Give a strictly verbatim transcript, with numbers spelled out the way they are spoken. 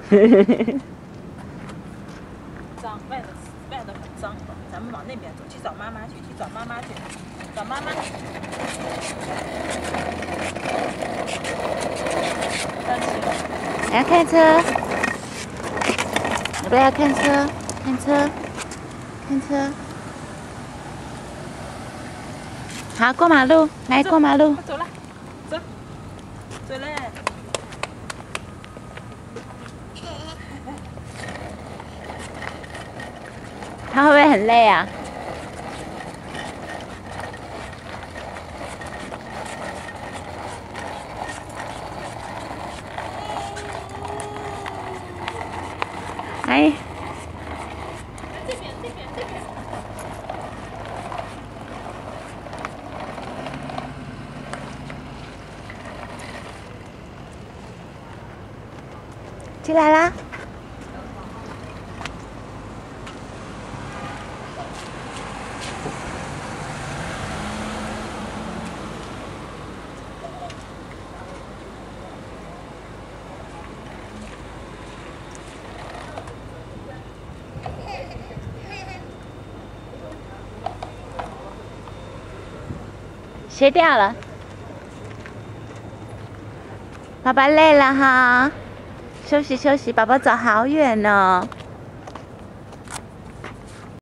脏，外头外头很脏，咱们往那边走，去找妈妈去，去找妈妈去，找妈妈。 来看车，要不要看车？看车，看车。好，过马路，来过马路。 走了，走，走嘞。 他会不会很累啊？哎。 这边，这边，这边。 进来啦！歇掉了，爸爸累了哈，休息休息，宝宝走好远哦。